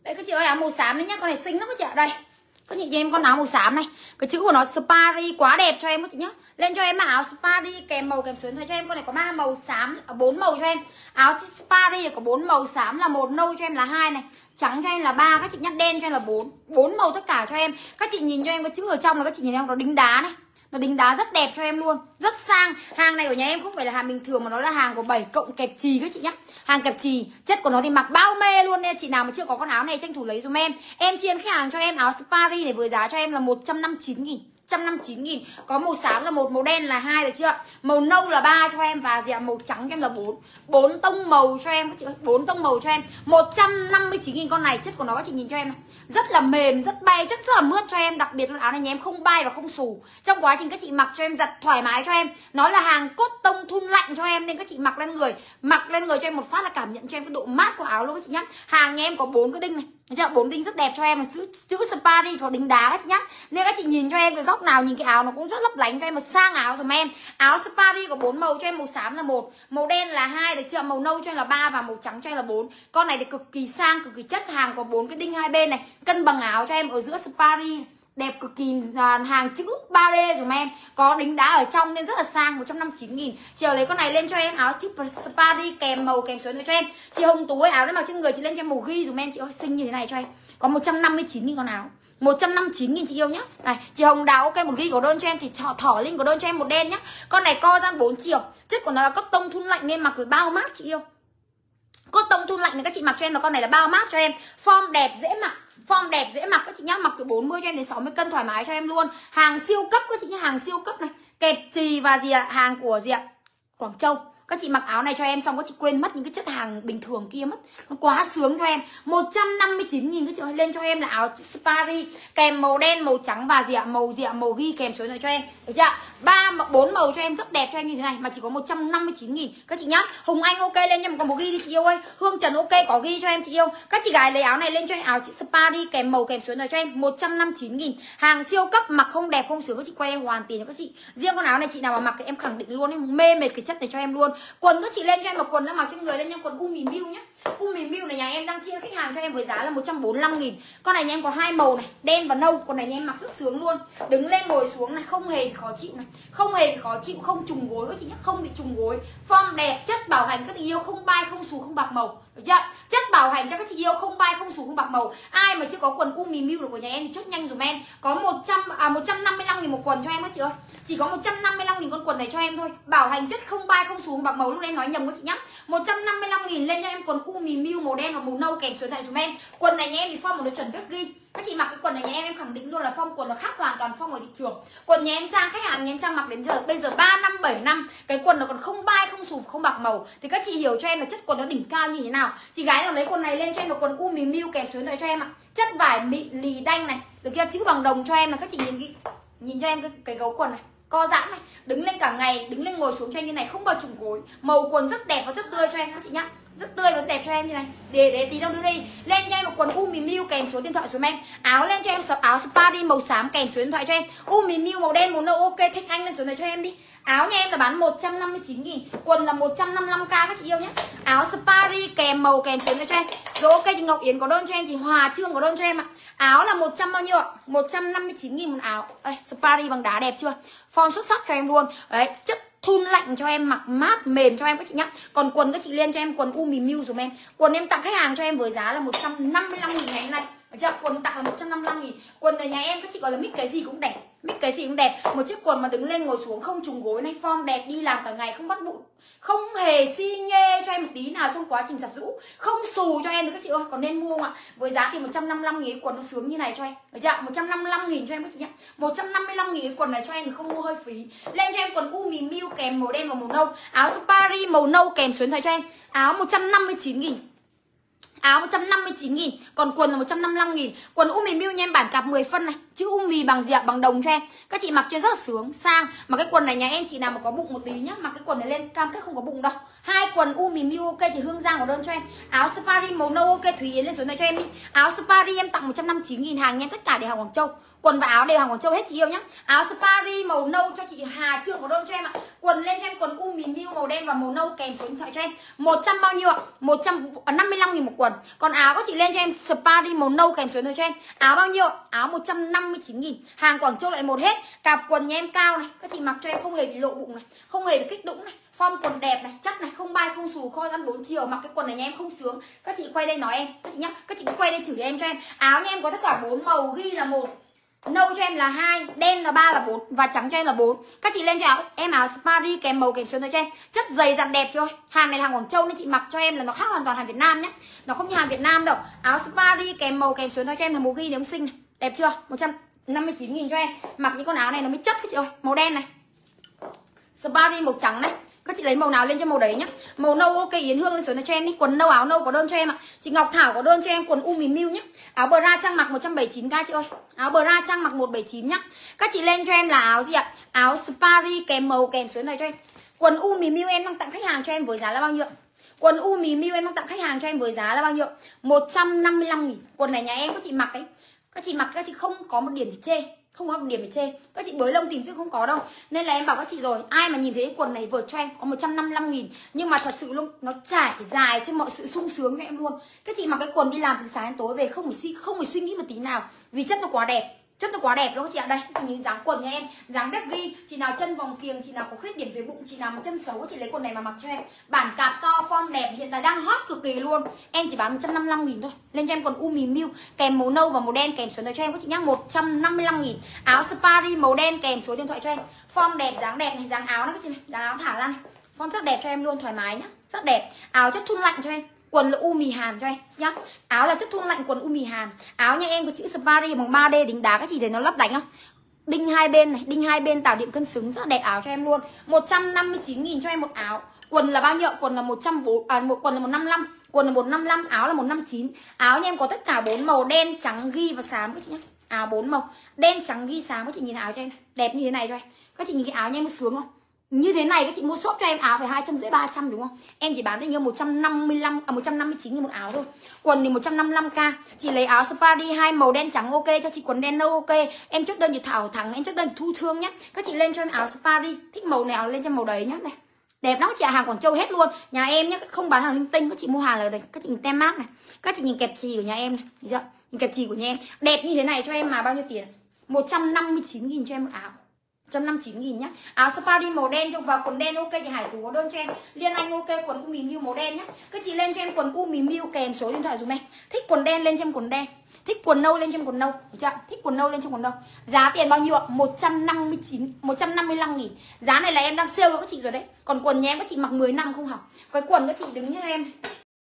Đấy các chị ơi, áo màu xám đấy nhá, con này xinh lắm các chị ạ. Đây các chị cho em con áo màu xám này, cái chữ của nó Spari quá đẹp cho em các chị nhá. Lên cho em áo Spari kèm màu kèm xuyến thôi cho em. Con này có 3 màu xám, 4 màu cho em. Áo Spari có 4 màu, xám là 1, nâu cho em là 2 này, trắng cho em là 3, các chị nhắc đen cho em là 4. 4 màu tất cả cho em. Các chị nhìn cho em cái chữ ở trong là các chị nhìn em nó đính đá này. Nó đính đá rất đẹp cho em luôn, rất sang. Hàng này của nhà em không phải là hàng bình thường mà nó là hàng của 7 cộng kẹp chì các chị nhá. Hàng kẹp chì, chất của nó thì mặc bao mê luôn, nên chị nào mà chưa có con áo này tranh thủ lấy dùm em. Em chiên khách hàng cho em áo Spari này với giá cho em là 159.000. 159.000. Có màu xám là 1, màu đen là 2 được chưa? Màu nâu là 3 cho em và gì ạ? Màu trắng cho em là 4. 4 tông màu cho em các chị ơi, 4 tông màu cho em. 159.000 con này, chất của nó các chị nhìn cho em này. Rất là mềm, rất bay, chất rất là mướt cho em, đặc biệt là áo này nhà em không bay và không xù. Trong quá trình các chị mặc cho em giặt thoải mái cho em. Nó là hàng cốt tông thun lạnh cho em nên các chị mặc lên người cho em một phát là cảm nhận cho em cái độ mát của áo luôn các chị nhá. Hàng nhà em có 4 cái đinh này. 4 đinh rất đẹp cho em, chữ Spari có đính đá các chị nhá. Nên các chị nhìn cho em cái góc nào nhìn cái áo nó cũng rất lấp lánh cho em, mà sang áo dùm em. Áo Spari có 4 màu cho em, màu xám là 1, màu đen là 2 được chưa? Màu nâu cho em là 3 và màu trắng cho em là 4. Con này thì cực kỳ sang, cực kỳ chất, hàng có 4 cái đinh hai bên này, cân bằng áo cho em ở giữa Spari. Đẹp cực kỳ, hàng chữ 3D dùm em. Có đính đá ở trong nên rất là sang. 159.000. Chị lấy con này lên cho em áo chữ Spari kèm màu kèm xuyến cho em. Chị Hồng Tú ơi, áo đấy mặc trên người chị lên cho em màu ghi dùm em. Chị ơi xinh như thế này cho em. Có 159.000 con áo. 159.000 chị yêu nhá. Này, chị Hồng Đào ok một ghi có đơn cho em thì thỏ link có đơn cho em một đen nhá. Con này co giãn 4 chiều. Chất của nó là cotton tông thun lạnh nên mặc rồi bao mát chị yêu. Cotton tông thun lạnh nên các chị mặc cho em là con này là bao mát cho em. Form đẹp dễ mặc. Form đẹp dễ mặc các chị nhá, mặc từ 40 cho em đến 60 cân thoải mái cho em luôn. Hàng siêu cấp các chị nhá, hàng siêu cấp này. Kẹp chì và gì ạ? Hàng của gì ạ? Quảng Châu. Các chị mặc áo này cho em xong các chị quên mất những cái chất hàng bình thường kia mất. Nó quá sướng cho em. 159.000 các chị ơi, lên cho em là áo Spari kèm màu đen, màu trắng và gì ạ? Màu ghi kèm số này cho em. Được chưa? 4 màu cho em rất đẹp cho em như thế này mà chỉ có 159.000 các chị nhá. Hùng Anh ok lên cho em có một ghi đi chị yêu ơi. Hương Trần ok có ghi cho em chị yêu. Các chị gái lấy áo này lên cho em áo chữ Spari kèm màu kèm số này cho em 159.000. Hàng siêu cấp, mặc không đẹp không sướng các chị quay em hoàn tiền cho các chị. Riêng con áo này chị nào mà mặc thì em khẳng định luôn em mê mệt cái chất này cho em luôn. Quần các chị lên cho em một quần đã mặc trên người lên nha, quần Umi Miu nhá. Umi Miu này nhà em đang chia khách hàng cho em với giá là 145.000. Con này nhà em có 2 màu này, đen và nâu. Con này nhà em mặc rất sướng luôn. Đứng lên ngồi xuống này không hề khó chịu này, không hề khó chịu, không trùng gối các chị nhá, không bị trùng gối. Form đẹp, chất bảo hành các chị yêu, không bay không xù không bạc màu. Được chưa? Chất bảo hành cho các chị yêu, không bay không xù không bạc màu. Ai mà chưa có quần Umi Miu của nhà em thì chốt nhanh dùm em. Có 155.000 một quần cho em các chị ơi. Chỉ có 155.000 con quần này cho em thôi. Bảo hành chất không bay không xù không bạc màu, lúc em nói nhầm các chị nhá. 155.000 lên cho em quần Umi Miu màu đen và màu nâu kèm số này dùm em. Quần này nhà em thì form một nó chuẩn rất ghi. Các chị mặc cái quần này nhà em khẳng định luôn là form quần nó khác hoàn toàn form ở thị trường. Quần nhà em trang khách hàng nhà em trang mặc đến giờ bây giờ 3 năm 7 năm, cái quần nó còn không bay không xù không bạc màu thì các chị hiểu cho em là chất quần nó đỉnh cao như thế nào. Chị gái nào lấy quần này lên cho em một quần Umi Miu kèm số này cho em ạ. Chất vải mịn lì đanh này, được kia chữ bằng đồng cho em là các chị nhìn cho em cái gấu quần này. Co giãn này, đứng lên cả ngày, đứng lên ngồi xuống cho em như này, không bao trùng gối. Màu quần rất đẹp và rất tươi cho em các chị nhá. Rất tươi và rất đẹp cho em như này. Để tí đâu đưa đi. Lên cho em một quần Umi Miu kèm số điện thoại xuống em. Áo lên cho em áo Spari màu xám kèm số điện thoại cho em. Umi Miu màu đen màu nâu ok, thích anh lên số này cho em đi. Áo nhà em là bán 159.000, quần là 155k các chị yêu nhé. Áo Spari kèm màu kèm số này cho em. Rồi ok, chị Ngọc Yến có đơn cho em, chị Hòa Trương có đơn cho em ạ. Áo là 100 bao nhiêu ạ? 159.000 một áo. Đây, Spari bằng đá đẹp chưa? Form xuất sắc cho em luôn. Đấy, chất thun lạnh cho em, mặc mát mềm cho em các chị nhá. Còn quần các chị lên cho em quần Umi Miu dùm em. Quần em tặng khách hàng cho em với giá là 155.000 ngày hôm nay. Được chưa? Quần tặng là 155.000. Quần ở nhà em các chị gọi là mix cái gì cũng đẹp. Mix cái gì cũng đẹp. Một chiếc quần mà đứng lên ngồi xuống không trùng gối này, form đẹp, đi làm cả ngày không bắt bụi, không hề xi nhê cho em một tí nào trong quá trình giặt rũ, không xù cho em được các chị ơi. Còn nên mua không ạ? Với giá thì 155.000 cái quần nó sướng như này cho em. Được chưa? 155.000 cho em các chị nhá. 155.000 cái quần này cho em thì không mua hơi phí. Lên cho em quần Umi Miu kèm màu đen và màu nâu. Áo Spari màu nâu kèm số điện thoại cho em. Áo 159.000. Áo 159.000, còn quần là 155.000. Quần Umi Miu nha em, bản cạp 10 phân này, chữ Umi bằng gì ạ? Bằng đồng cho em. Các chị mặc cho rất là sướng, sang. Mà cái quần này nhà em chị nào mà có bụng một tí nhá, mặc cái quần này lên cam kết không có bụng đâu. Hai quần Umi Miu ok thì Hương Giang có đơn cho em. Áo Spari màu nâu ok, Thúy Yến lên số này cho em đi. Áo Spari em tặng 159.000, hàng nha em tất cả đều hàng Quảng Châu. Quần và áo đều hàng Quảng Châu hết chị yêu nhá. Áo Spari màu nâu cho chị Hà Trương có đơn cho em ạ. Quần lên cho em quần Umi Miu màu đen và màu nâu kèm số điện thoại cho em. 100 bao nhiêu ạ? 155.000 một quần. Còn áo các chị lên cho em Spari màu nâu kèm số điện thoại cho em. Áo bao nhiêu? Áo 159.000. Hàng Quảng Châu lại một hết. Cặp quần nhà em cao này, các chị mặc cho em không hề bị lộ bụng này, không hề bị kích đũng này. Form quần đẹp này, chất này, không bay không xù, khôi ăn 4 chiều. Mặc cái quần này nha em không sướng. Các chị quay đây nói em, các chị nhá, các chị cứ quay đây chửi em cho em. Áo nha em có tất cả 4 màu, ghi là 1, nâu cho em là 2, đen là 3 là 4 và trắng cho em là 4. Các chị lên cho em áo Spari kèm màu kèm số cho em. Chất dày dặn đẹp chưa? Hàng này là hàng Quảng Châu nên chị mặc cho em là nó khác hoàn toàn hàng Việt Nam nhé. Nó không như hàng Việt Nam đâu. Áo Spari kèm màu kèm số cho em là màu ghi nếu xinh này. Đẹp chưa? 159.000 cho em. Mặc những con áo này nó mới chất các chị ơi. Màu đen này. Spari màu trắng này. Các chị lấy màu nào lên cho màu đấy nhá. Màu nâu ok, Yến Hương lên số này cho em đi. Quần nâu áo nâu có đơn cho em ạ. Chị Ngọc Thảo có đơn cho em quần Umi Miu nhá. Áo bra trang mặc 179k chị ơi. Áo bra trang mặc 179 nhá. Các chị lên cho em là áo gì ạ? Áo Spari kèm màu kèm số này cho em. Quần Umi Miu em đang tặng khách hàng cho em với giá là bao nhiêu? Quần Umi Miu em đang tặng khách hàng cho em với giá là bao nhiêu? 155.000. Quần này nhà em các chị mặc ấy. Các chị mặc các chị không có một điểm để chê, không có một điểm để chê. Các chị bới lông tìm phiếc không có đâu. Nên là em bảo các chị rồi, ai mà nhìn thấy quần này vượt cho em có 155.000. Nhưng mà thật sự luôn nó trải dài trên mọi sự sung sướng cho em luôn. Các chị mặc cái quần đi làm từ sáng đến tối về không phải suy nghĩ một tí nào. Vì chất nó quá đẹp. Chất nó quá đẹp đúng không chị ạ? Đây, chị nhìn dáng quần nha em, dáng baggy, chị nào chân vòng kiềng, chị nào có khuyết điểm về bụng, chị nào mà chân xấu chị lấy quần này mà mặc cho em. Bản cạp to, form đẹp, hiện tại đang hot cực kỳ luôn. Em chỉ bán 155.000 thôi. Lên cho em quần Umi Miu kèm màu nâu và màu đen kèm số điện thoại cho em các chị nhá, 155.000. Áo Spari màu đen kèm số điện thoại cho em. Form đẹp, dáng này, dáng áo này các chị này, dáng áo thả ra này. Form rất đẹp cho em luôn, thoải mái nhá, rất đẹp. Áo chất thun lạnh cho em. Quần là Umi Hàn cho em nhá. Áo là chất thun lạnh, quần Umi Hàn. Áo nha em có chữ Spari bằng 3D đính đá, các chị thấy nó lấp lánh không? Đinh hai bên này, đinh hai bên tạo điểm cân xứng, rất đẹp áo cho em luôn. 159.000 cho em một áo. Quần là bao nhiêu? Quần là 140, quần là 155, quần là 155, áo là 159. Áo nha em có tất cả 4 màu đen, trắng, ghi và xám các chị nhá. Áo 4 màu, đen, trắng, ghi, xám, các chị nhìn áo cho em này. Đẹp như thế này cho em. Các chị nhìn cái áo nha em sướng không? Như thế này các chị mua shop cho em áo phải 250 300 đúng không? Em chỉ bán được như 159.000 một áo thôi. Quần thì 155k. Chị lấy áo Spari 2 màu đen trắng ok cho chị, quần đen nâu ok. Em chốt đơn thì Thảo Thắng, em chốt đơn thì Thu Thương nhá. Các chị lên cho em áo Spari, thích màu nào lên cho màu đấy nhá này. Đẹp lắm chị ạ, hàng Quảng Châu hết luôn. Nhà em nhá, không bán hàng linh tinh, các chị mua hàng là đây. Các chị nhìn tem mát này. Các chị nhìn kẹp chì của nhà em này, thấy chưa? Nhìn kẹp chì của nhà em. Đẹp như thế này cho em mà bao nhiêu tiền? 159.000 cho em một áo. 159.000 nhá. Áo Spari màu đen trong và quần đen ok thì Hải Tú có đơn cho em. Liên Anh ok, quần Umi Miu màu đen nhá. Các chị lên cho em quần Umi Miu kèm số điện thoại dùm em. Thích quần đen lên cho em quần đen, thích quần nâu lên cho em quần nâu, được chưa? Thích quần nâu lên cho quần nâu. Giá tiền bao nhiêu ạ? 155.000. Giá này là em đang sale cho các chị rồi đấy. Còn quần nhà em các chị mặc 10 năm không hỏng. Cái quần các chị đứng như em